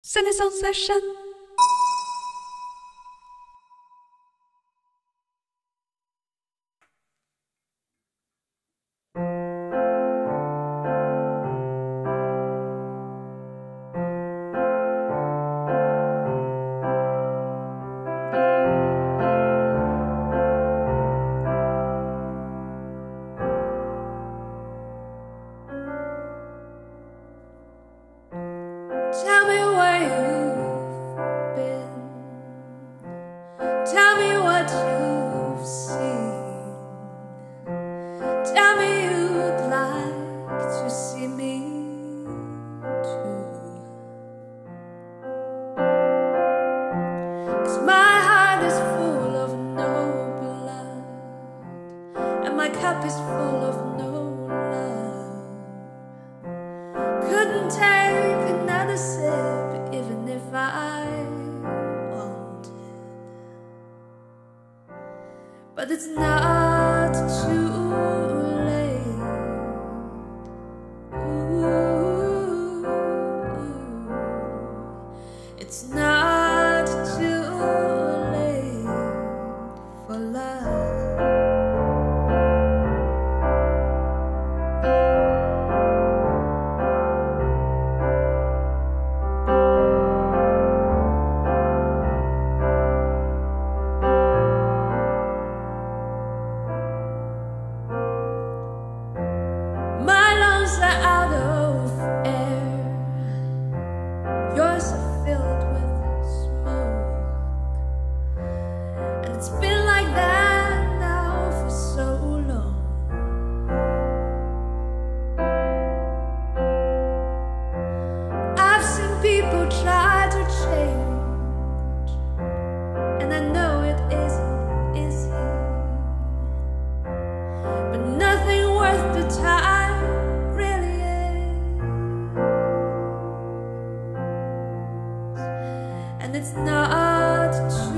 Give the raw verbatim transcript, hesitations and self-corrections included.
Renaissance session. Tell me where you've been. Tell me what you've seen. Tell me you'd like to see me too. 'Cause my heart is full of no blood, and my cup is full of no love. Couldn't take another sip even if I wanted. But it's not too late. Ooh, it's not too late for love. Out of air, yours are filled with smoke, and it's been like that now for so long. I've seen people try to change, and I know it isn't easy, but nothing worth the time. And it's not true.